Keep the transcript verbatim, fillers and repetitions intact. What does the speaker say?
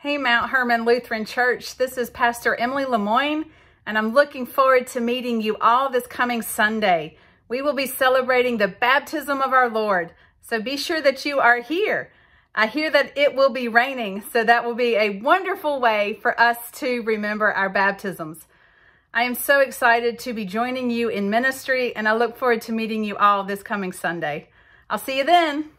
Hey, Mount Hermon Lutheran Church, this is Pastor Emily Lemoine, and I'm looking forward to meeting you all this coming Sunday. We will be celebrating the baptism of our Lord, so be sure that you are here. I hear that it will be raining, so that will be a wonderful way for us to remember our baptisms. I am so excited to be joining you in ministry, and I look forward to meeting you all this coming Sunday. I'll see you then.